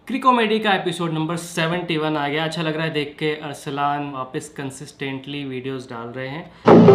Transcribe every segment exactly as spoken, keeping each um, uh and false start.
क्रिकोमेडी का episode number इकहत्तर आ गया। अच्छा लग रहा है देख के। अरसलान वापस कंसिस्टेंटली वीडियोस डाल रहे हैं।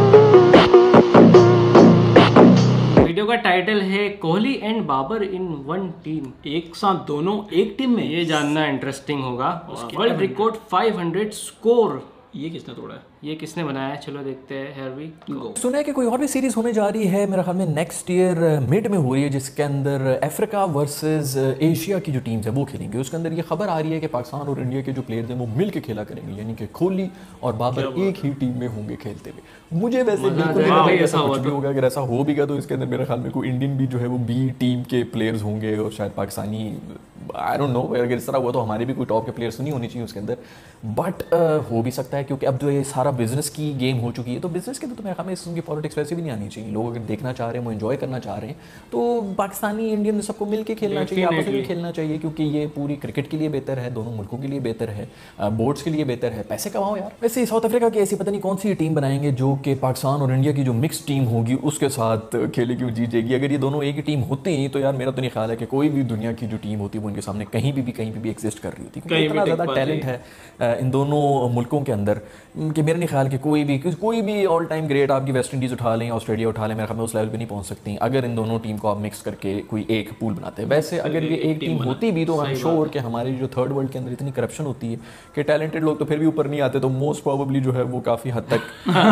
वीडियो का टाइटल है Kohli and Babar in one team, एक साथ दोनों एक टीम में। ये जानना इंटरेस्टिंग होगा। वर्ल्ड रिकॉर्ड पाँच सौ स्कोर, ये किसने तोड़ा है? ये किसने बनाया है? चलो देखते हैं। Here we go। सुना है कि कोई और भी सीरीज होने जा रही है, मेरा ख्याल में नेक्स्ट ईयर मिड में हो रही है, जिसके अंदर अफ्रीका वर्सेस एशिया की जो टीम्स है वो खेलेंगे। उसके अंदर ये खबर आ रही है कि पाकिस्तान और इंडिया के जो प्लेयर्स हैं वो मिल के खेला करेंगे, यानी कि कोहली और बाबर एक ही टीम में होंगे खेलते हुए। मुझे वैसे बिल्कुल नहीं ऐसा कुछ भी होगा। अगर ऐसा हो भी गया तो इसके अंदर मेरे ख्याल में कोई इंडियन भी जो है वो बी टीम के प्लेयर्स होंगे और शायद पाकिस्तानी, आई डोंट नो। अगर इस तरह हुआ तो हमारे भी कोई टॉप के प्लेयर्स नहीं होने चाहिए उसके अंदर, बट हो भी सकता है क्योंकि अब जो ये सारा बिजनेस की गेम हो चुकी है, तो बिजनेस के अंदर तो मेरे ख्याल में इसकी पॉलिटिक्स वैसे भी नहीं आनी चाहिए। लोग अगर देखना चाह रहे हैं, वो एंजॉय करना चाह रहे हैं, तो पाकिस्तानी इंडियन सबको मिल के खेलना चाहिए, आपस में खेलना चाहिए, क्योंकि ये पूरी क्रिकेट के लिए बेहतर है, दोनों मुल्कों के लिए बेहतर है, बोर्ड्स के लिए बेहतर है। पैसे कमाओ यार। वैसे साउथ अफ्रीका की ऐसी पता नहीं कौन सी टीम बनाएंगे जो कि पाकिस्तान और इंडिया की जो मिक्स टीम होगी उसके साथ खेलेगी, जीतेगी। अगर ये दोनों एक ही टीम होती तो यार मेरा तो नहीं ख्याल है कि कोई भी दुनिया की जो टीम होती है वो इनके सामने कहीं भी भी कहीं भी, भी एग्जिस्ट कर रही होती, क्योंकि इतना ज़्यादा टैलेंट है इन दोनों मुल्कों के अंदर कि मेरा नहीं ख्याल कि कोई भी कोई भी ऑल टाइम ग्रेट आपकी वेस्ट इंडीज़ उठा लें, ऑस्ट्रेलिया उठा लें, मेरे ख्याल में उस लेवल पे नहीं पहुंच सकती अगर इन दोनों टीम को आप मिक्स करके कोई एक पूल बनाते हैं। वैसे अगर ये एक टीम होती भी तो आई एम श्योर कि हमारी जो थर्ड वर्ल्ड के अंदर इतनी करप्शन होती है कि टैलेंटेड लोग तो फिर भी ऊपर नहीं आते, तो मोस्ट प्रोबेबली जो है वो काफ़ी हद तक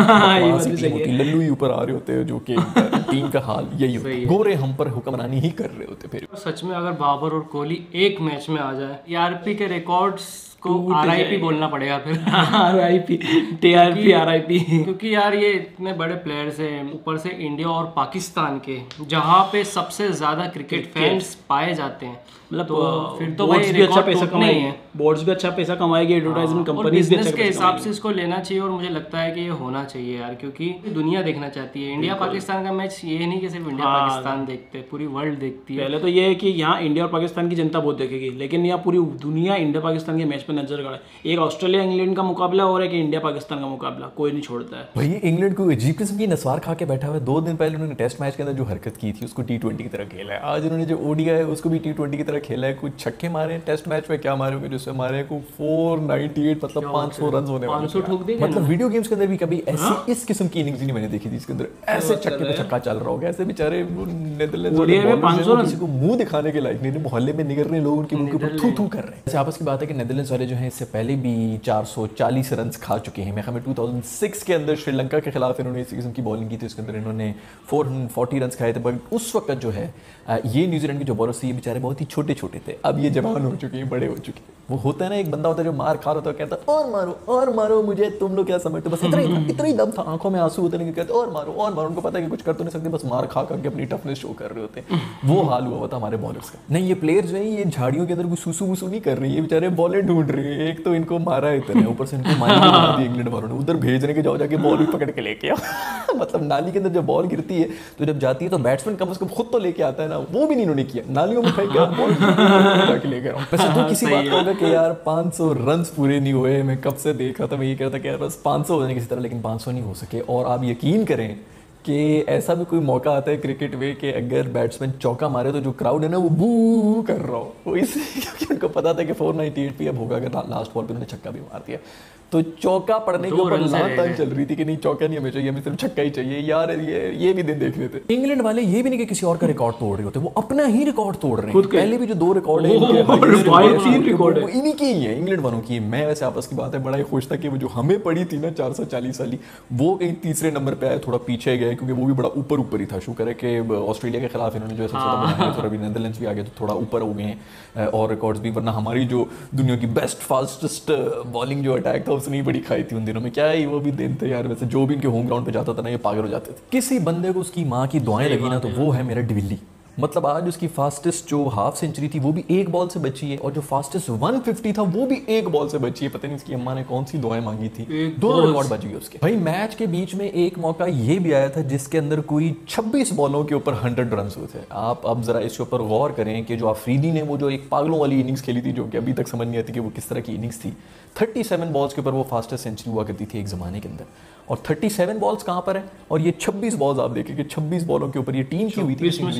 लल्लू ही ऊपर आ रहे होते हैं, जो कि टीम का हाल यही होता है। गोरे हम पर हुक्मरानी ही कर रहे होते। फिर सच में अगर बाबर और कोहली एक मैच में आ जाए, टीआरपी के रिकॉर्ड्स को आरआईपी बोलना पड़ेगा फिर। आरआईपी टीआरपी आरआईपी, क्योंकि यार ये इतने बड़े प्लेयर्स हैं, ऊपर से इंडिया और पाकिस्तान के, जहाँ पे सबसे ज्यादा क्रिकेट फैंस पाए जाते हैं, मतलब तो फिर तो बोर्ड्स भी अच्छा पैसा कमाएंगे, बोर्ड्स भी अच्छा पैसा कमाएगी, एडवर्टाइजमेंट कंपनीज भी अच्छा के हिसाब से इसको लेना चाहिए। और मुझे लगता है कि ये होना चाहिए यार, क्योंकि दुनिया देखना चाहती है। इंडिया पाकिस्तान का मैच ये नहीं कि सिर्फ इंडिया पाकिस्तान देखते, पूरी वर्ल्ड देखती है। पहले तो ये है कि यहाँ इंडिया और पाकिस्तान की जनता बहुत देखेगी, लेकिन यहाँ पूरी दुनिया इंडिया पाकिस्तान के मैच पर नजर गड़ा है। एक ऑस्ट्रेलिया इंग्लैंड का मुकाबला हो रहा है कि इंडिया पाकिस्तान का मुकाबला, कोई नहीं छोड़ता है भाई। इंग्लैंड को अजीब किस्म की नस्वार खा के बैठा हुआ है। दो दिन पहले उन्होंने टेस्ट मैच के अंदर जो हरकत की थी उसको टी ट्वेंटी की तरह खेला है। आज उन्होंने जो ओडीआई है उसको भी टी ट्वेंटी की तरह खेला है। कुछ छक्के मारे टेस्ट मैच में, क्या मारे होंगे जिससे हमारे को चार सौ अट्ठानवे मतलब पाँच सौ रन होने वाले। मतलब वीडियो गेम्स के अंदर भी कभी ऐसी इस किस्म की इनिंग्स नहीं मैंने देखी थी, इसके अंदर ऐसे छक्के पे छक्का चल रहा होगा। ऐसे बेचारे नेदरलैंड्स किसी को मुंह दिखाने के लायक नहीं, मोहल्ले में निकल रहे लोग उनके मुंह के ऊपर थू थू कर रहे हैं। आपस की बात है कि नेदरलैंड्स वाले जो है इससे पहले भी चार सौ चालीस रन खा चुके हैं। मैं हमें दो हज़ार छह के अंदर श्रीलंका के खिलाफ इन्होंने इसी किस्म की बॉलिंग की थी, उसके अंदर इन्होंने चार सौ चालीस रन खाए थे। बट उस वक्त जो है ये न्यूजीलैंड के जो बॉलर्स थे ये बेचारे बहुत ही छोटे छोटे थे। अब ये जवान हो चुके हैं, बड़े हो चुके हैं। वो होता है ना, एक बंदा होता है जो मार खा रहा था, कहता और मारो और मारो मुझे, तुम लोग क्या समझते हो, बस इतना ही इतना ही दम था, आंखों में आंसू होते नहीं, कहते और मारो और मारो। उनको पता है कि कुछ कर तो नहीं सकते, बस मार खा करके अपनी टफनेस शो कर रहे होते हैं। वो हाल हुआ था हमारे बॉलर्स का। नहीं, ये प्लेयर्स जो है ये झाड़ियों के अंदर कुछ सुसु वुसु नहीं कर रही है, बेचारे बॉलें ढूंढ रहे हैं। एक तो इनको मारा है इतने, ऊपर से इनको मारी बना दी इंग्लैंड वालों ने, उधर भेजने के जाओ जाके बॉल भी पकड़ के लेके आओ। मतलब नाली के अंदर जब बॉल गिरती है तो जब जाती है तो बैट्समैन कम से कम खुद तो लेके आता है ना, वो भी नहीं इन्होंने किया। नालियों में फेंक के बॉल जाके लेके आओ। वैसे तो किसी बात का होगा कि यार पाँच सौ रन पूरे नहीं हुए, मैं कब से देख रहा था, मैं ये कह रहा था कि यार बस पाँच सौ हो जाने किसी तरह, लेकिन पाँच सौ नहीं हो सके। और आप यकीन करें कि ऐसा भी कोई मौका आता है क्रिकेट में कि अगर बैट्समैन चौका मारे तो जो क्राउड है ना वो बू कर रहा हो, वो इसलिए क्योंकि उनको पता था कि चार सौ अट्ठानवे पे अब होगा। अगर लास्ट बॉल पे उन्होंने छक्का भी मार दिया तो चौका पड़ने के ऊपर लातान चल रही थी कि नहीं चौका नहीं हमें चाहिए, हमें सिर्फ छक्का ही चाहिए। यार ये ये भी दिन देख लेते। इंग्लैंड वाले ये भी नहीं कि किसी और का रिकॉर्ड तोड़ रहे होते, वो अपना ही रिकॉर्ड तोड़ रहे हैं। पहले भी जो दो रिकॉर्ड है इन्हीं की ही है, इंग्लैंड वालों की। मैं वैसे आपस की बात है बड़ा ही खुश था कि वो जो हमें पड़ी थी ना चार सौ चालीस वाली, वो कहीं तीसरे नंबर पे आए, थोड़ा पीछे गए, क्योंकि वो भी बड़ा ऊपर ऊपर ही था। शुक्र है कि ऑस्ट्रेलिया के खिलाफ इन्होंने जो है सबसे ज्यादा बनाया, थोड़ा भी नेदरलैंड्स भी आगे तो थोड़ा ऊपर हो गए हैं और रिकॉर्ड्स भी, वरना हमारी जो दुनिया की बेस्ट फास्टेस्ट बॉलिंग जो अटैक था उसने ही बड़ी खाई थी उन दिनों में। क्या ही वो भी दिन थे यार। वैसे जो भी इनके होम ग्राउंड पे जाता था ना ये पागल हो जाते थे। किसी बंदे को उसकी माँ की दुआएं लगी ना तो वो है मेरा डिविली। मतलब आज उसकी फास्टेस्ट जो हाफ सेंचुरी थी वो भी एक बॉल से बची है, और जो फास्टेस्ट एक सौ पचास था वो भी एक बॉल से बची है। पता नहीं उसकी अम्मा ने कौन सी दुआएं मांगी थी, दोनों रिकॉर्ड बच गए उसके। भाई मैच के बीच में एक मौका ये भी आया था जिसके अंदर कोई छब्बीस बॉलों के ऊपर हंड्रेड रन हुए थे। आप अब जरा इसके ऊपर गौर करें कि जो अफरीदी ने वो जो एक पागलों वाली इनिंग्स खेली थी, जो कि अभी तक समझ नहीं आती कि वो किस तरह की इनिंग्स थी। सैंतीस बॉल्स के ऊपर वो फास्टेस्ट सेंचुरी हुआ करती थी एक ज़माने के अंदर, और सैंतीस बॉल्स कहाँ पर है, और ये छब्बीस बॉल्स आप देखें कि छब्बीस बॉलों के ऊपर ये टीम की हुई थी। सेंचुरी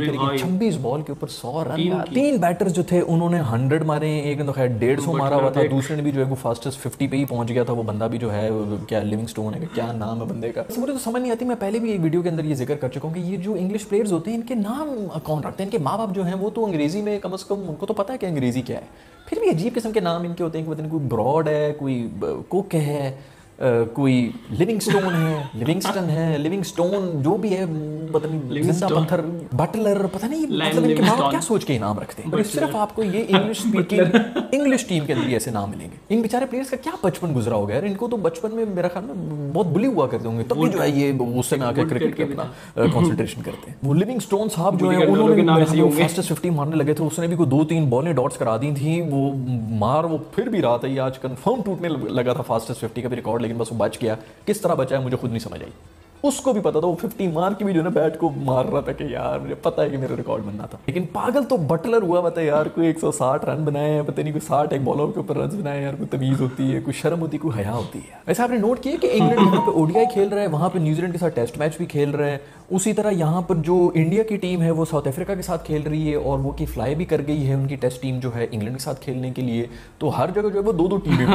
करेगी। छब्बीस बॉल के ऊपर सौ रन, तीन बैटर्स जो थे उन्होंने हंड्रेड मारे, एक ने तो खैर डेढ़ सौ मारा हुआ था, दूसरे ने भी जो है वो फास्टेस्ट फिफ्टी पे ही पहुंच गया था। वो बंदा भी जो है क्या लिविंगस्टोन है, क्या नाम है बंदे का, मुझे तो समझ नहीं आती। मैं पहले भी एक वीडियो के अंदर ये जिक्र कर चुका हूँ कि ये जो इंग्लिश प्लेयर्स होते हैं इनके नाम कौन रखते हैं, इनके माँ बाप जो हैं वो तो अंग्रेजी में कम से कम उनको तो पता है कि अंग्रेजी क्या है, फिर भी अजीब किस्म के नाम इनके होते हैं कि पता नहीं कोई ब्रॉड है, कोई कुक है, Uh, कोई लिविंगस्टोन है, लिविंगस्टन है, लिविंगस्टोन जो भी है, पता नहीं जिंदा पत्थर, बटलर, पता नहीं मतलब इनके नाम क्या सोच के नाम रखते हैं। सिर्फ आपको ये इंग्लिश स्पीकिंग इंग्लिश टीम के अंदर ऐसे नाम मिलेंगे। इन बेचारे प्लेयर्स का क्या बचपन गुजरा होगा यार, इनको तो बचपन में मेरा ख्याल में बहुत बुली हुआ करते होंगे, तब भी जो है ये उससे में आकर क्रिकेट पे अपना कंसंट्रेशन करते हैं। वो लिविंगस्टोन साहब जो है उन्होंने फास्टेस्ट फिफ्टी मारने लगे थे, उसने भी कोई दो तीन बॉलें डॉट्स करा दी थी, वो मार वो फिर भी रहा था, ये आज कंफर्म टूटने लगा था फास्टेस्ट फिफ्टी का भी रिकॉर्ड, लेकिन बस वो बच गया। किस तरह बचा है मुझे खुद नहीं समझ आई। उसको भी पता था, वो फिफ्टी मार के भी जो है ना बैट को मार रहा था कि यार मुझे पता है कि मेरा रिकॉर्ड बनना था। लेकिन पागल तो बटलर हुआ पता है यार, कोई एक सौ साठ रन बनाए हैं, पता नहीं कोई साठ एक बॉलर के ऊपर रन बनाए यार, कोई तमीज होती है, कोई शर्म होती है, कोई हया होती है। वैसे आपने नोट किया कि इंग्लैंड यहाँ पे ओडीआई खेल रहा है, वहाँ पे न्यूजीलैंड के साथ टेस्ट मैच भी खेल रहे हैं, उसी तरह यहाँ पर जो इंडिया की टीम है वो साउथ अफ्रीका के साथ खेल रही है और वो की फ्लाई भी कर गई है उनकी टेस्ट टीम जो है इंग्लैंड के साथ खेलने के लिए। तो हर जगह जो है वो दो दो टीमें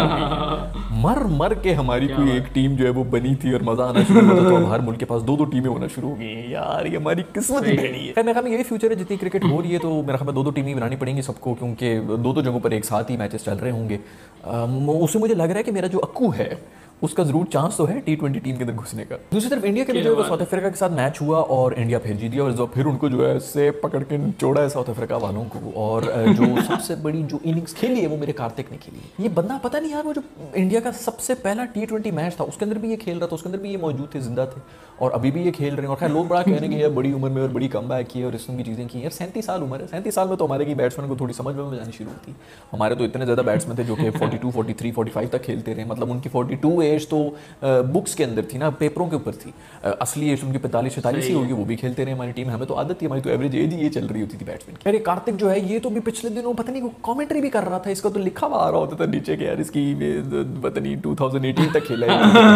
मर मर के हमारी कोई एक टीम जो है वो बनी थी और मजा आना शुरू हुआ था, तो हर मुल्क के पास दो दो टीमें होना शुरू हो गई हैं यार, ये हमारी किस्मत ही बनी है। मेरे ख्याल में यही फ्यूचर है, जितनी क्रिकेट हो रही है तो मेरे ख्याल में दो दो टीमें बनानी पड़ेंगी सबको, क्योंकि दो दो जगहों पर एक साथ ही मैचेस चल रहे होंगे। उससे मुझे लग रहा है कि मेरा जो अक्कू है उसका जरूर चांस तो है टी ट्वेंटी टीम के अंदर घुसने का। दूसरी तरफ इंडिया के लिए जो है साउथ अफ्रीका के साथ मैच हुआ और इंडिया फिर जीत गया, और जो फिर उनको जो है उससे पकड़ के छोड़ा है साउथ अफ्रीका वालों को। और जो सबसे बड़ी जो इनिंग्स खेली है वो मेरे कार्तिक ने खेली है। ये बंदा पता नहीं यार, वो जो इंडिया का सबसे पहला टी ट्वेंटी मैच था उसके अंदर भी ये खेल रहा था, उसके अंदर भी ये मौजूद थे, जिंदा थे, और अभी भी ये खेल रहे हैं। और खैर लोग बड़ा कह रहे हैं कि यार बड़ी उम्र में और बड़ी कम बैक की है और इस की चीज़ें की। यार सैंतीस साल उम्र है, सैंतीस साल में तो हमारे की बैट्समैन को थोड़ी समझ में जानी शुरू होती। हमारे तो इतने ज़्यादा बैट्समैन थे जो कि forty two, forty three, forty five तक खेलते रहे, मतलब उनकी फोर्टी टू एज तो बुक्स के अंदर थी ना, पेपरों के ऊपर थी, असली एज उनकी पैंतालीस सैंतालीस ही होगी, वो भी खेलते रहे हमारी टीम। हमें तो आदत थी, हमारी तो एवरेज एज ही ये चल रही होती थी बैट्समैन की। अरे कार्तिक जो है ये तो भी पिछले दिनों पता नहीं कमेंट्री भी कर रहा था, इसका तो लिखा हुआ आ रहा होता था नीचे के यार इसकी पता नहीं टू थाउजेंड एटीन तक खेला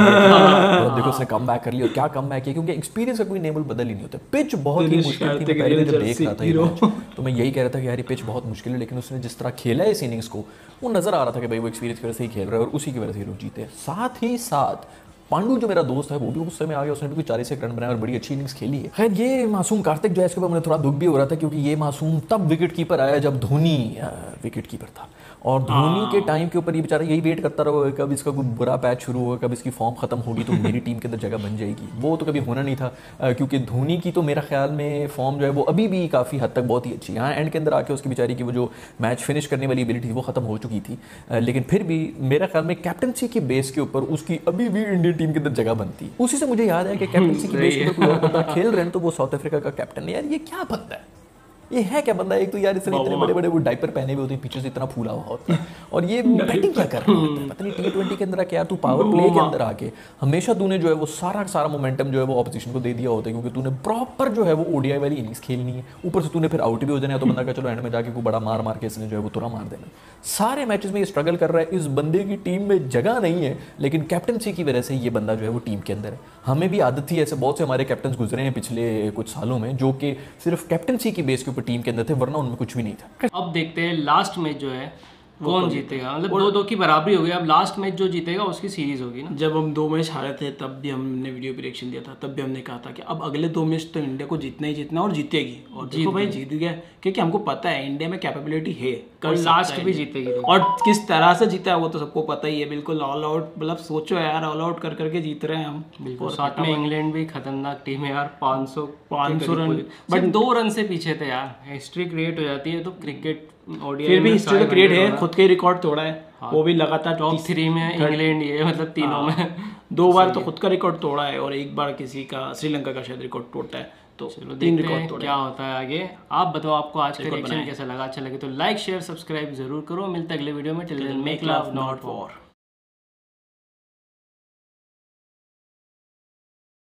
है, देखो उसने कम बैक कर लिया। और क्या कम बैक किया, क्योंकि एक्सपीरियंस का कोई नेम बदल ही नहीं होता। पिच बहुत ही मुश्किल थी, पहले जब देख रहा था ये मैच तो मैं यही कह रहा था कि यार ये पिच बहुत मुश्किल है, लेकिन उसने जिस तरह खेला है इस इनिंग्स को वो नजर आ रहा था कि भाई वो एक्सपीरियंस की वजह से ही खेल रहा है और उसी की वजह से ये लोग जीते हैं। साथ ही साथ पांडु जो मेरा दोस्त है वो भी उस समय आ गया, उसने भी कुछ चालीस एक रन बनाया और बड़ी अच्छी इनिंग्स खेली है। खैर ये मासूम कार्तिक जो है इसके बाद मुझे थोड़ा दुख भी हो रहा था, क्योंकि ये मासूम तब विकेट कीपर आया जब धोनी विकेट कीपर था, और धोनी के टाइम के ऊपर ये बेचारा यही वेट करता रहा कब इसका कोई बुरा पैच शुरू होगा, कब इसकी फॉर्म खत्म होगी तो मेरी टीम के अंदर जगह बन जाएगी। वो तो कभी होना नहीं था, क्योंकि धोनी की तो मेरा ख्याल में फॉर्म जो है वो अभी भी काफ़ी हद तक बहुत ही अच्छी है। हाँ एंड के अंदर आके उसकी बेचारी की वो जो मैच फिनिश करने वाली एबिलिटी थी वो खत्म हो चुकी थी, लेकिन फिर भी मेरा ख्याल में कैप्टनसी के बेस के ऊपर उसकी अभी भी इंडियन टीम के अंदर जगह बनती। उसी से मुझे याद है कि कैप्टनसी के बेस के ऊपर कोई और बंदा खेल रहे हैं तो वो साउथ अफ्रीका का कैप्टन है। यार ये क्या बंदा है, ये है क्या बंदा? एक तो यार इसने इतने बड़े बड़े वो डाइपर पहने हुए होते हैं, पीछे से इतना फूला हुआ होता है, और ये बैटिंग क्या कर रहा होता है पता नहीं टी ट्वेंटी के अंदर आके। यार तू पावर प्ले के अंदर आके हमेशा तूने जो है वो सारा सारा मोमेंटम जो है वो ऑपोजिशन को दे दिया होता है, क्योंकि तूने प्रॉपर जो है वो ओडीआई वाली इनिंग्स खेलनी है। ऊपर से तूने फिर आउट भी हो जाना है, तो बंदा का चलो एंड में जाके कोई बड़ा मार मार के इसने जो है वो तुरा मार देना। सारे मैचेस में ये स्ट्रगल कर रहा है, इस बंदे की टीम में जगह नहीं है, लेकिन कैप्टनसी की वजह से ये बंदा जो है वो टीम के अंदर है। हमें भी आदत थी, ऐसे बहुत से हमारे कैप्टन गुजरे हैं पिछले कुछ सालों में जो कि सिर्फ कैप्टनसी की बेस के ऊपर टीम के अंदर थे, वरना उनमें कुछ भी नहीं था। अब देखते हैं लास्ट मैच जो है कौन जीतेगा, मतलब दो दो की बराबरी हो गई। अब लास्ट मैच जो जीतेगा उसकी सीरीज होगी ना। जब हम दो मैच हारे थे तब भी हमने वीडियो प्रेडिक्शन दिया था, तब भी हमने कहा था कि अब अगले दो मैच तो इंडिया को जीतना ही जीतना और जीतेगी, और देखो भाई जीत गया, क्योंकि हमको पता है इंडिया में कैपेबिलिटी है, कल लास्ट भी जीतेगी, और किस तरह से जीता है वो तो सबको पता ही है। बिल्कुल ऑल आउट, मतलब सोचो यार ऑल आउट कर करके जीत रहे हैं हम। बिल्कुल, साथ में इंग्लैंड भी खतरनाक टीम है यार, पाँच सौ पाँच सौ रन बट दो रन से पीछे थे यार। हिस्ट्री क्रिएट हो जाती है तो क्रिकेट फिर भी हिस्ट्री तो क्रिएट है, खुद के रिकॉर्ड तोड़ा है। हाँ, वो भी लगातार टॉप थ्री में इंग्लैंड ये मतलब तीनों हाँ, में दो बार तो खुद का रिकॉर्ड तोड़ा है और एक बार किसी का श्रीलंका का शायद रिकॉर्ड तोड़ता है। तो चलो तीन रिकॉर्ड तोड़े, क्या होता है आगे। आप बताओ आपको आज का रिएक्शन कैसा लगा, अच्छा लगे तो लाइक शेयर सब्सक्राइब जरूर करो। मिलते अगले वीडियो में, till then make love not war.